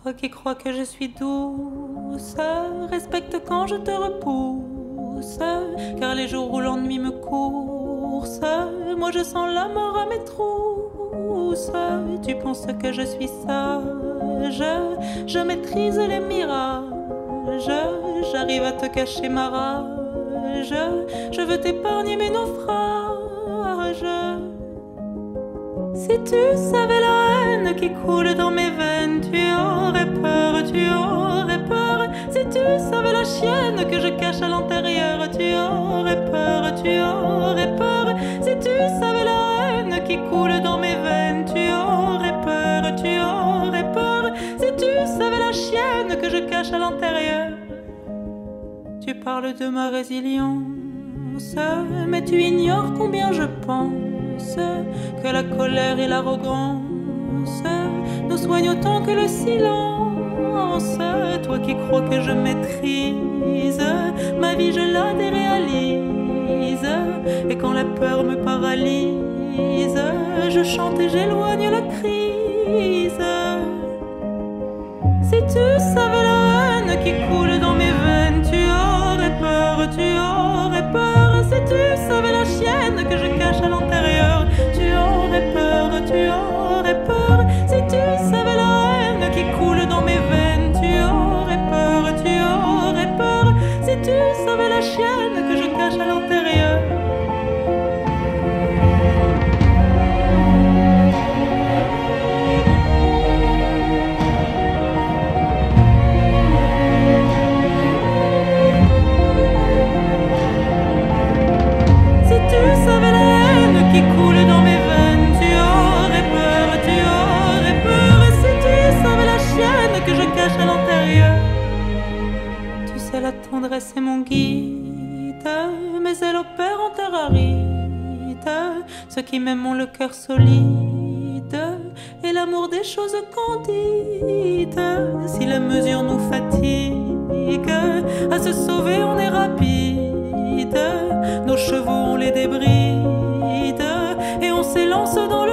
Toi qui crois que je suis douce, respecte quand je te repousse, car les jours où l'ennui me course, moi je sens la mort à mes trousses. Tu penses que je suis sage, je maîtrise les mirages, j'arrive à te cacher ma rage, je veux t'épargner mes naufrages. Si tu savais la haine qui coule dans mes veines, tu aurais peur, tu aurais peur. Si tu savais la chienne que je cache à l'intérieur, tu aurais peur, tu aurais peur. Si tu savais la haine qui coule dans mes veines, tu aurais peur, tu aurais peur. Si tu savais la chienne que je cache à l'intérieur. Tu parles de ma résilience, mais tu ignores combien je pense que la colère et l'arrogance nous soignent autant que le silence. Toi qui crois que je maîtrise ma vie, je la déréalise, et quand la peur me paralyse, je chante et j'éloigne la crise. Si tu savais la haine qui coule dans mes veines, tu aurais peur, tu aurais peur. Si tu savais la chienne que je cache à l'intérieur, tu aurais peur, tu aurais peur. Si tu savais la haine qui coule dans mes veines, tu aurais peur, tu aurais peur. Si tu savais la chienne que je cache à l'intérieur. La tendresse est mon guide, mais elle opère en terre aride. Ceux qui m'aiment ont le cœur solide et l'amour des choses candides. Si la mesure nous fatigue, à se sauver on est rapide. Nos chevaux on les débride et on s'élance dans